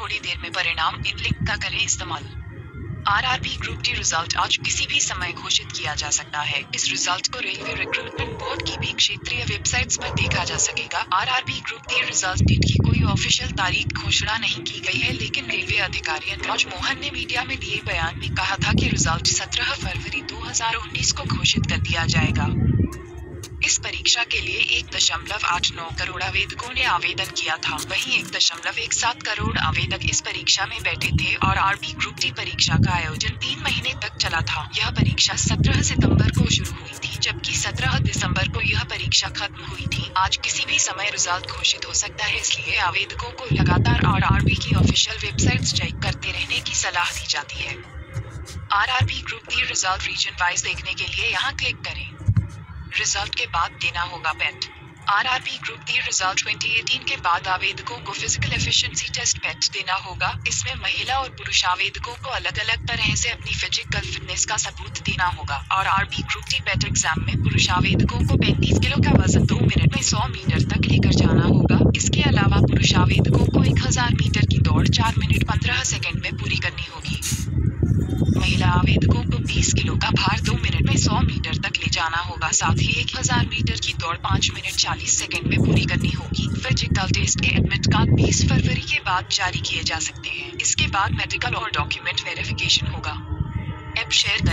थोड़ी देर में परिणाम। इन लिंक का करें इस्तेमाल। आरआरबी ग्रुप डी रिजल्ट आज किसी भी समय घोषित किया जा सकता है। इस रिजल्ट को रेलवे रिक्रूटमेंट बोर्ड की भी क्षेत्रीय वेबसाइट्स पर देखा जा सकेगा। RRB group D result date की कोई ऑफिशियल तारीख घोषणा नहीं की गई है, लेकिन रेलवे अधिकारी अनुज मोहन ने मीडिया में दिए बयान में कहा था कि रिजल्ट 17 फरवरी 2019 को घोषित कर दिया जाएगा। इस परीक्षा के लिए 1.89 करोड़ आवेदकों ने आवेदन किया था। वहीं 1.17 करोड़ आवेदक इस परीक्षा में बैठे थे और आरआरबी ग्रुप डी परीक्षा का आयोजन 3 महीने तक चला था। यह परीक्षा 17 सितंबर को शुरू हुई थी, जबकि 17 दिसंबर को यह परीक्षा खत्म हुई थी। आज किसी भी समय रिजल्ट घोषित हो सकता है, इसलिए आवेदकों को लगातार आरआरबी की ऑफिशियल वेबसाइट्स चेक करते रहने की सलाह दी जाती है। RRB group D result region wise देखने के लिए यहाँ क्लिक करें। रिजल्ट के बाद देना होगा PET. RRB group D result 2018 के बाद आवेदकों को फिजिकल एफिशिएंसी टेस्ट पेट देना होगा। इसमें महिला और पुरुष आवेदकों को अलग अलग तरह से अपनी फिजिकल फिटनेस का सबूत देना होगा। और RRB group D PET exam में पुरुष आवेदकों को 35 किलो का वजन 2 मिनट में 100 मीटर तक लेकर जाना होगा। इसके अलावा पुरुष आवेदकों को 1000 मीटर की दौड़ 4 मिनट 15 सेकंड में पूरी करनी होगी। महिला आवेदकों को 20 किलो का भार 2 मिनट में 100 मीटर तक ले जाना होगा। साथ ही 1000 मीटर की दौड़ 5 मिनट 40 सेकंड में पूरी करनी होगी। फिजिकल टेस्ट के एडमिट कार्ड 20 फरवरी के बाद जारी किए जा सकते हैं। इसके बाद मेडिकल और डॉक्यूमेंट वेरिफिकेशन होगा। App share